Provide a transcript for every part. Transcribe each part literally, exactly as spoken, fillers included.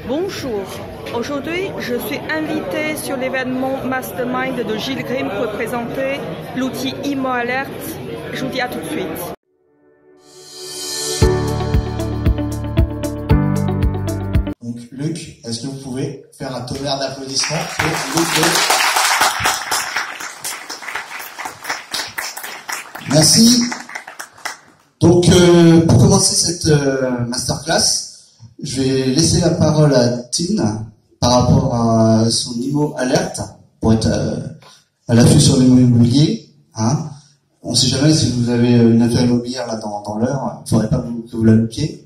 Bonjour, aujourd'hui je suis invitée sur l'événement Mastermind de Gilles Grimm pour présenter l'outil Imo Alert. Je vous dis à tout de suite. Donc Luc, est-ce que vous pouvez faire un tonnerre d'applaudissements pour Luc? Merci. Donc euh, pour commencer cette euh, masterclass, je vais laisser la parole à Tine par rapport à son Imo Alert pour être euh, à l'affût sur l'immobilier. Hein. On ne sait jamais si vous avez une affaire immobilière là dans, dans l'heure, il ne faudrait pas vous, que vous la loupiez.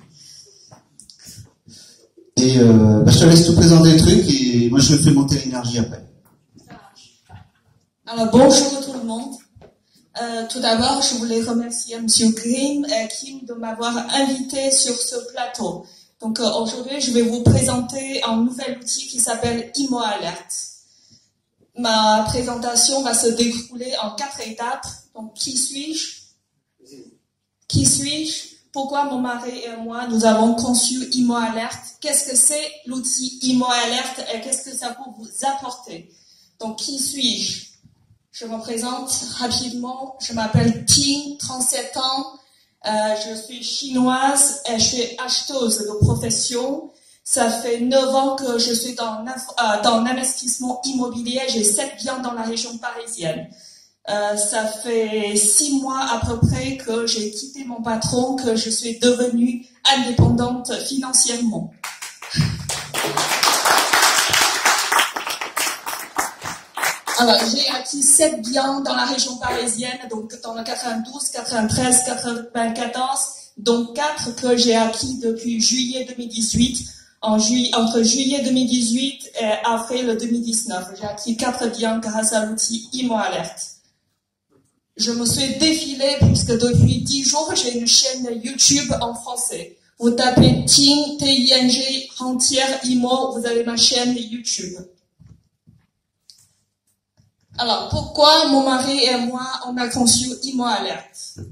Et euh, bah, je te laisse tout présenter le truc et moi je fais monter l'énergie après. Alors bonjour tout le monde. Euh, tout d'abord, je voulais remercier Monsieur Grimm et Kim de m'avoir invité sur ce plateau. Donc euh, aujourd'hui, je vais vous présenter un nouvel outil qui s'appelle Imo Alert. Ma présentation va se dérouler en quatre étapes. Donc, qui suis-je? Qui suis-je? Pourquoi mon mari et moi, nous avons conçu Imo Alert? Qu'est-ce que c'est l'outil Imo Alert et qu'est-ce que ça peut vous apporter? Donc, qui suis-je? Je me présente rapidement. Je m'appelle Ting, trente-sept ans. Euh, je suis chinoise et je suis acheteuse de profession. Ça fait neuf ans que je suis dans, euh, dans l'investissement immobilier. J'ai sept biens dans la région parisienne. Euh, ça fait six mois à peu près que j'ai quitté mon patron, que je suis devenue indépendante financièrement. Alors, j'ai acquis sept biens dans la région parisienne, donc dans le quatre-vingt-douze, quatre-vingt-treize, quatre-vingt-quatorze, dont quatre que j'ai acquis depuis juillet deux mille dix-huit. En juillet, entre juillet deux mille dix-huit et avril deux mille dix-neuf, j'ai acquis quatre biens grâce à l'outil Imo Alert. Je me suis défilée puisque depuis dix jours, j'ai une chaîne YouTube en français. Vous tapez Ting, T I N G, entière Imo, vous avez ma chaîne YouTube. Alors, pourquoi mon mari et moi, on a conçu Imo Alert?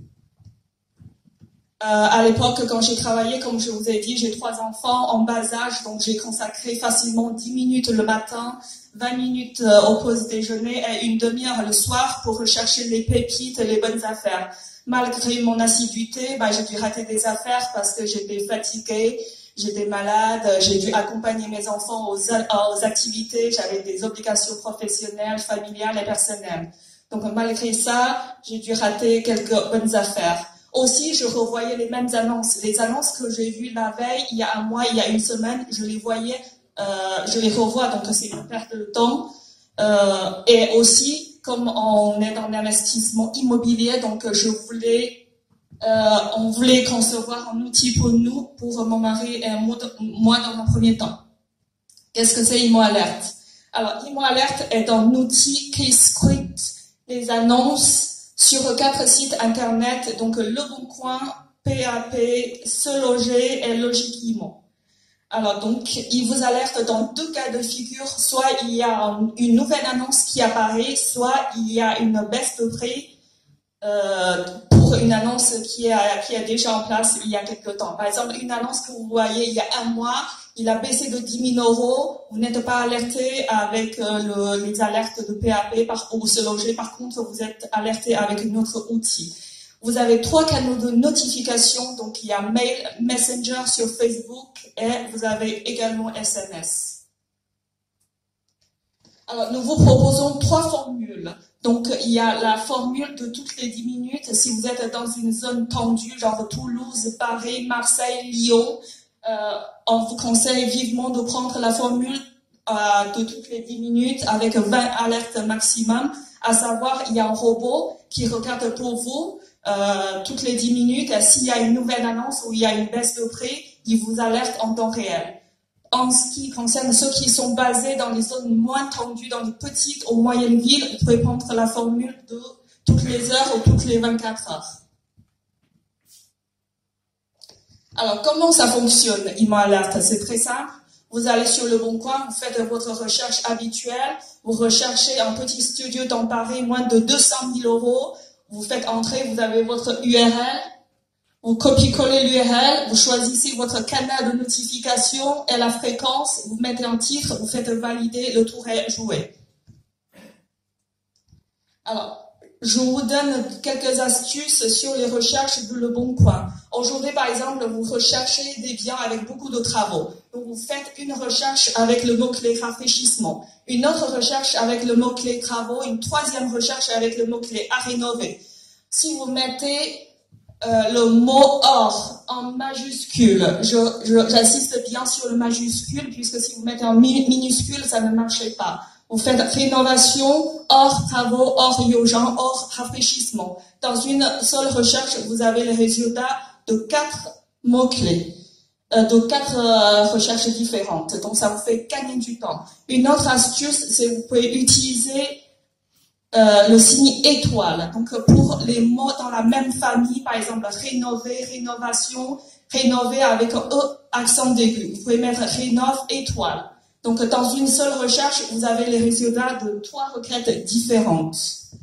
Euh, à l'époque, quand j'ai travaillé, comme je vous ai dit, j'ai trois enfants en bas âge, donc j'ai consacré facilement dix minutes le matin, vingt minutes euh, au pause déjeuner et une demi-heure le soir pour rechercher les pépites et les bonnes affaires. Malgré mon assiduité, bah, j'ai dû rater des affaires parce que j'étais fatiguée, j'étais malade, j'ai dû accompagner mes enfants aux, aux activités, j'avais des obligations professionnelles, familiales et personnelles. Donc malgré ça, j'ai dû rater quelques bonnes affaires. Aussi, je revoyais les mêmes annonces. Les annonces que j'ai vues la veille, il y a un mois, il y a une semaine, je les voyais, euh, je les revois, donc c'est une perte de temps. Euh, et aussi, comme on est dans l'investissement immobilier, donc je voulais, euh, on voulait concevoir un outil pour nous, pour mon mari et moi dans un premier temps. Qu'est-ce que c'est Imo Alert? Alors, Imo Alert est un outil qui scripte les annonces sur quatre sites internet, donc Le Bon Coin, P A P, Se Loger et Logique Imo. Alors donc, il vous alerte dans deux cas de figure, soit il y a une nouvelle annonce qui apparaît, soit il y a une baisse de prix euh, pour une annonce qui est, qui est déjà en place il y a quelques temps. Par exemple, une annonce que vous voyez il y a un mois, il a baissé de dix mille euros, vous n'êtes pas alerté avec euh, le, les alertes de P A P par, ou Se Loger, par contre vous êtes alerté avec un autre outil. Vous avez trois canaux de notification, donc il y a Mail, Messenger sur Facebook et vous avez également S M S. Alors nous vous proposons trois formules. Donc il y a la formule de toutes les dix minutes, si vous êtes dans une zone tendue, genre Toulouse, Paris, Marseille, Lyon, Euh, on vous conseille vivement de prendre la formule euh, de toutes les dix minutes avec vingt alertes maximum, à savoir il y a un robot qui regarde pour vous euh, toutes les dix minutes et s'il y a une nouvelle annonce ou il y a une baisse de prix, il vous alerte en temps réel. En ce qui concerne ceux qui sont basés dans les zones moins tendues, dans les petites ou moyennes villes, vous pouvez prendre la formule de toutes les heures ou toutes les vingt-quatre heures. Alors, comment ça fonctionne, Imo Alert? C'est très simple. Vous allez sur Le Bon Coin, vous faites votre recherche habituelle, vous recherchez un petit studio dans Paris, moins de deux cent mille euros, vous faites entrer, vous avez votre U R L, Vous copiez-collez l'U R L, vous choisissez votre canal de notification et la fréquence, vous mettez un titre, vous faites valider, le tour est joué. Alors, je vous donne quelques astuces sur les recherches de Le Bon Coin. Aujourd'hui, par exemple, vous recherchez des biens avec beaucoup de travaux. Donc, vous faites une recherche avec le mot-clé rafraîchissement, une autre recherche avec le mot-clé travaux, une troisième recherche avec le mot-clé à rénover. Si vous mettez euh, le mot or en majuscule, je, je, j'insiste bien sur le majuscule, puisque si vous mettez en minuscule, ça ne marchait pas. Vous faites rénovation, hors travaux, hors urgent, hors rafraîchissement. Dans une seule recherche, vous avez les résultats de quatre mots-clés, euh, de quatre euh, recherches différentes. Donc, ça vous fait gagner du temps. Une autre astuce, c'est que vous pouvez utiliser euh, le signe étoile. Donc, pour les mots dans la même famille, par exemple, rénover, rénovation, rénover avec un E accent aigu. Vous pouvez mettre rénove, étoile. Donc, dans une seule recherche, vous avez les résultats de trois requêtes différentes.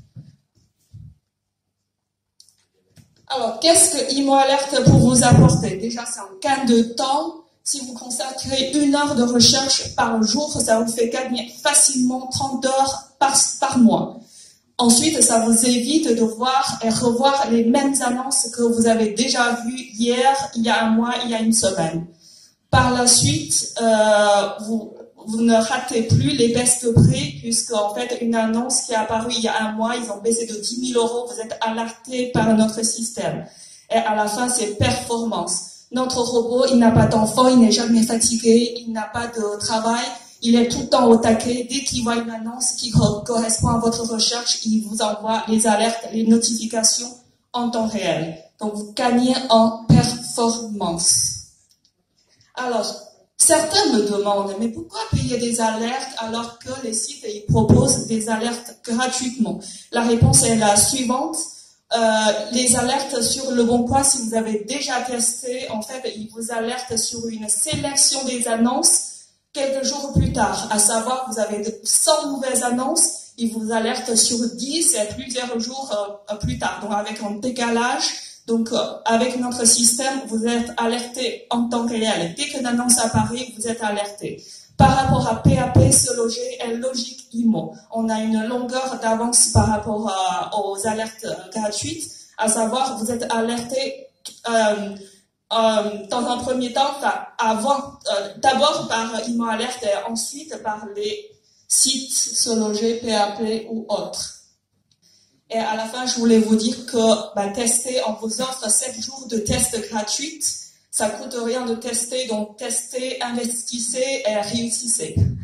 Alors, qu'est-ce que ImoAlert peut vous apporter? Déjà, c'est un gain de temps. Si vous consacrez une heure de recherche par jour, ça vous fait gagner facilement trente heures par, par mois. Ensuite, ça vous évite de voir et revoir les mêmes annonces que vous avez déjà vues hier, il y a un mois, il y a une semaine. Par la suite, euh, vous... Vous ne ratez plus les best prix, puisque en fait, une annonce qui est apparue il y a un mois, ils ont baissé de dix mille euros, vous êtes alerté par notre système. Et à la fin, c'est performance. Notre robot, il n'a pas d'enfant, il n'est jamais fatigué, il n'a pas de travail, il est tout le temps au taquet. Dès qu'il voit une annonce qui correspond à votre recherche, il vous envoie les alertes, les notifications en temps réel. Donc, vous gagnez en performance. Alors, certains me demandent, mais pourquoi payer des alertes alors que les sites ils proposent des alertes gratuitement? La réponse est la suivante. Euh, les alertes sur Le Bon Coin, si vous avez déjà testé, en fait, ils vous alertent sur une sélection des annonces quelques jours plus tard. À savoir, vous avez cent nouvelles annonces, ils vous alertent sur dix et plusieurs jours euh, plus tard. Donc, avec un décalage. Donc, euh, avec notre système, vous êtes alerté en temps réel. Dès qu'une annonce apparaît, vous êtes alerté. Par rapport à P A P, Se Loger et Logique Imo, on a une longueur d'avance par rapport à, aux alertes euh, gratuites, à savoir, vous êtes alerté euh, euh, dans un premier temps, enfin, avant, euh, d'abord par ImoAlert et ensuite par les sites Se Loger, P A P ou autres. Et à la fin, je voulais vous dire que bah, tester, on vous offre sept jours de tests gratuits. Ça coûte rien de tester, donc testez, investissez et réussissez.